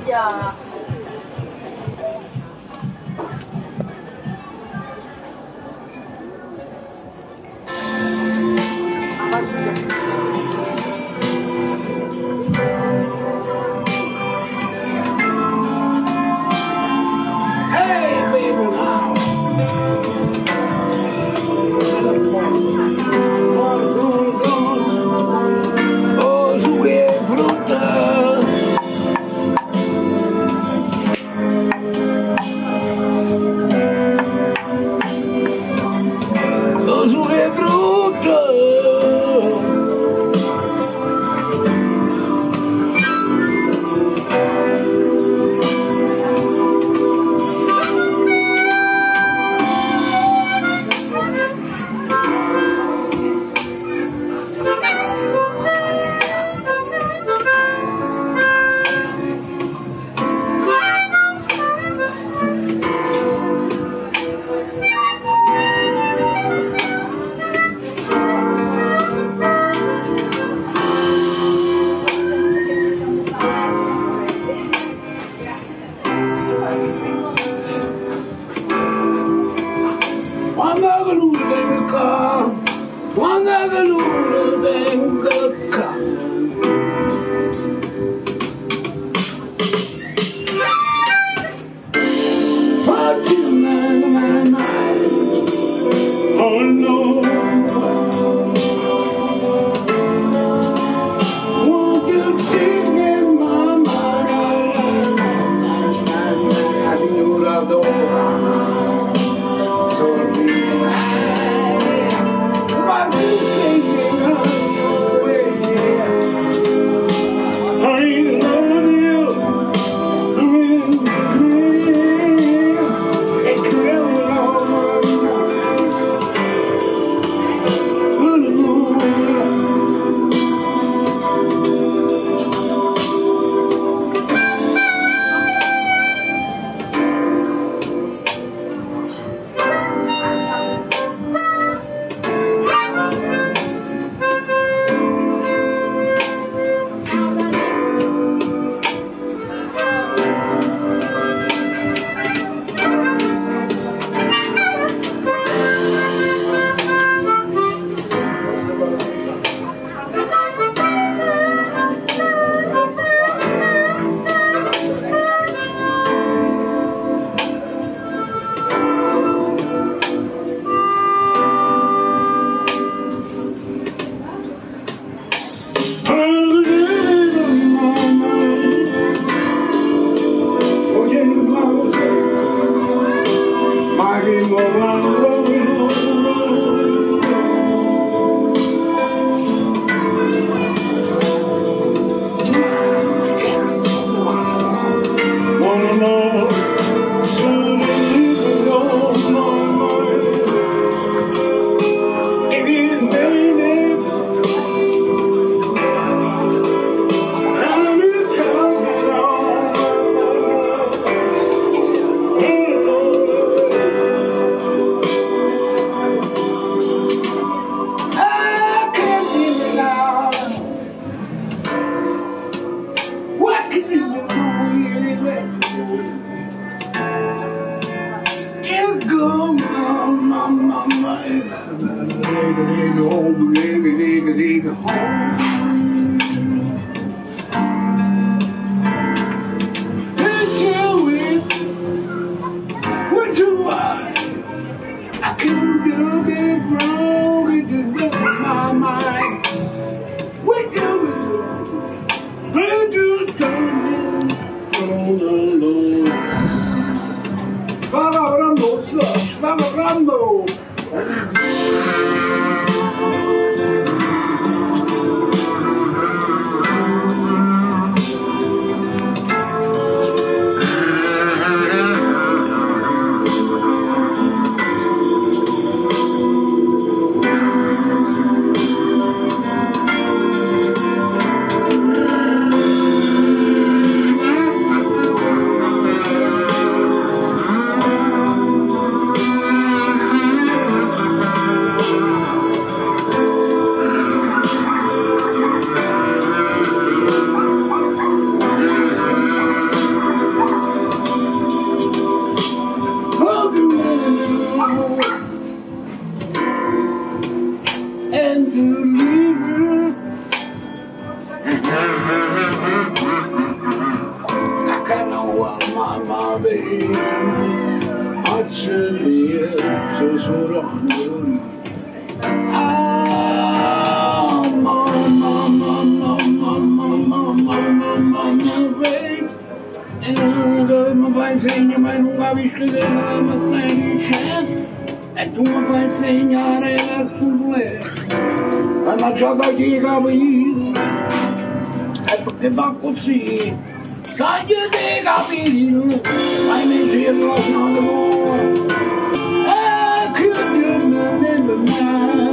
Ja. Hey, baby, now. Oh, sulle frutta. Oh, sulle frutta. Oh no, won't you sing in my mind? I knew that the why you singing your way? I love you. It's really on my mind. I couldn't do it wrong, it just went in my mind. What do we do? What do we do? Fala Rambo, slush, fala Rambo. and to leave you. I can't know what my baby. I should be so sweet on you. Oh, mama, babe. And my vai segna non capisci che la stai dicendo. E tu mi fai insegnare la sua. Ma non c'ho da chi capire. E perché va così. Voglio di capire. Ma mi giro la strada. E chiudi il mio